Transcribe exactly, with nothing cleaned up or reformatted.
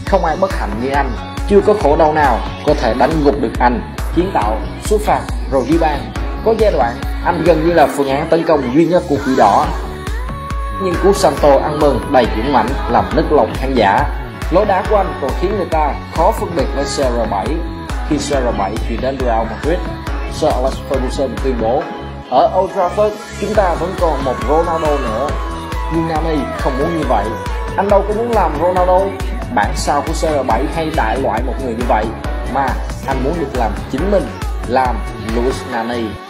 không ai bất hạnh như anh, chưa có khổ đau nào có thể đánh gục được anh. Kiến tạo, xuất phạt rồi ghi bàn. Có giai đoạn anh gần như là phương án tấn công duy nhất của Quỷ Đỏ, nhưng cú Santo ăn mừng đầy dũng mãnh làm nức lòng khán giả. Lối đá của anh còn khiến người ta khó phân biệt với xê rờ bảy. Khi xê rờ bảy chuyển đến Real Madrid, Sir Alex Ferguson tuyên bố ở Old Trafford chúng ta vẫn còn một Ronaldo nữa. Nhưng Nani không muốn như vậy, anh đâu có muốn làm Ronaldo. Bản sao của xê rờ bảy hay đại loại một người như vậy, mà anh muốn được làm chính mình, làm Luis Nani.